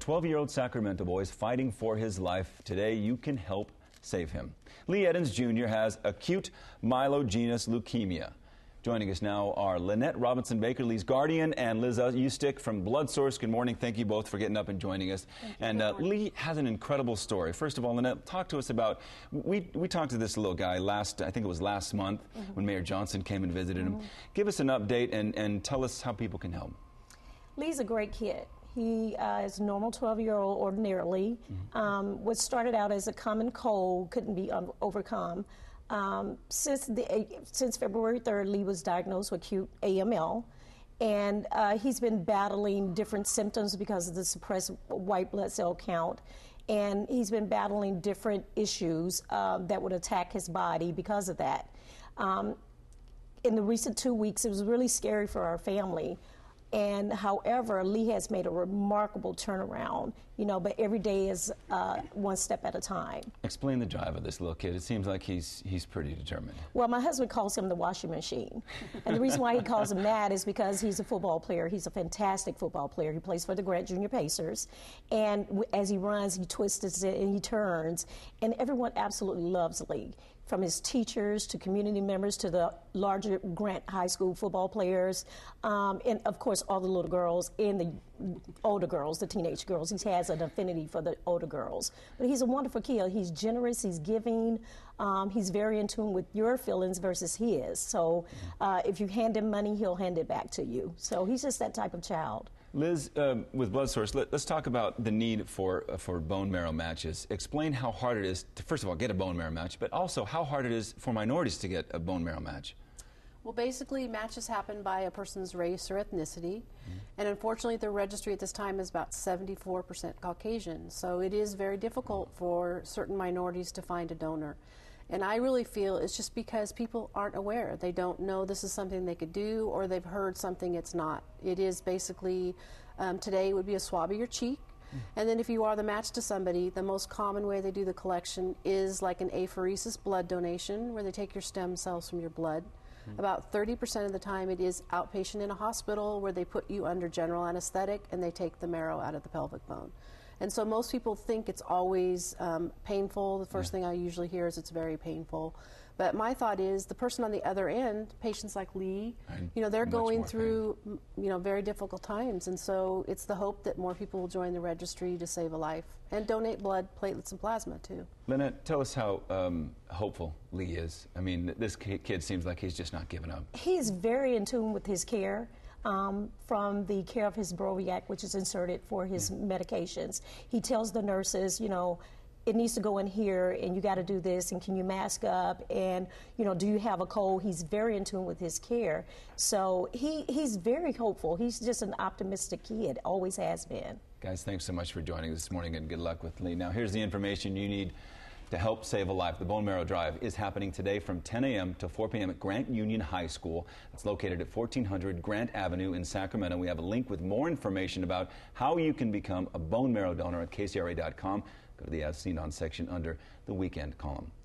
12-year-old Sacramento boy is fighting for his life. Today, you can help save him. Lee Eddins Jr. has acute myelogenous leukemia. Joining us now are Lynette Robinson-Baker, Lee's guardian, and Liz Eustick from Blood Source. Good morning. Thank you both for getting up and joining us. And Lee has an incredible story. First of all, Lynette, talk to us about, we talked to this little guy I think it was last month when Mayor Johnson came and visited him. Give us an update and tell us how people can help. Lee's a great kid. He is a normal 12-year-old ordinarily. What started out as a common cold couldn't be overcome. Since February 3rd, Lee was diagnosed with acute AML, and he's been battling different symptoms because of the suppressed white blood cell count, and he's been battling different issues that would attack his body because of that. In the recent 2 weeks, it was really scary for our family. And however, Lee has made a remarkable turnaround, but every day is one step at a time. Explain the drive of this little kid. It seems like he's pretty determined. Well, my husband calls him the washing machine. And the reason why he calls him that is because he's a football player. He's a fantastic football player. He plays for the Grant Junior Pacers. And as he runs, he twists it and he turns. And everyone absolutely loves Lee, from his teachers to community members to the larger Grant High School football players, and of course all the little girls and the older girls, the teenage girls. He has an affinity for the older girls. But he's a wonderful kid. He's generous, he's giving, he's very in tune with your feelings versus his. So if you hand him money, he'll hand it back to you. So he's just that type of child. Liz, with Blood Source, let's talk about the need for bone marrow matches. Explain how hard it is to, first of all, get a bone marrow match, but also how hard it is for minorities to get a bone marrow match. Well, basically, matches happen by a person's race or ethnicity, and unfortunately, the registry at this time is about 74% Caucasian, so it is very difficult for certain minorities to find a donor. And I really feel it's just because people aren't aware. They don't know this is something they could do, or they've heard something it's not. It is basically, today it would be a swab of your cheek, and then if you are the match to somebody, the most common way they do the collection is like an apheresis blood donation, where they take your stem cells from your blood. About 30% of the time it is outpatient in a hospital where they put you under general anesthetic and they take the marrow out of the pelvic bone. And so most people think it's always painful. The first thing I usually hear is it's very painful. But my thought is the person on the other end, patients like Lee, they're going through, very difficult times. And so it's the hope that more people will join the registry to save a life and donate blood, platelets, and plasma, too. Lynette, tell us how hopeful Lee is. I mean, this kid seems like he's just not giving up. He's very in tune with his care. From the care of his Broviac, which is inserted for his medications. He tells the nurses, it needs to go in here, and you got to do this, and can you mask up, and, do you have a cold? He's very in tune with his care. So he's very hopeful. He's just an optimistic kid, always has been. Guys, thanks so much for joining us this morning, and good luck with Lee. Now, here's the information you need to help save a life. The Bone Marrow Drive is happening today from 10 a.m. to 4 p.m. at Grant Union High School. It's located at 1400 Grant Avenue in Sacramento. We have a link with more information about how you can become a bone marrow donor at kcra.com. Go to the As Seen On section under the Weekend column.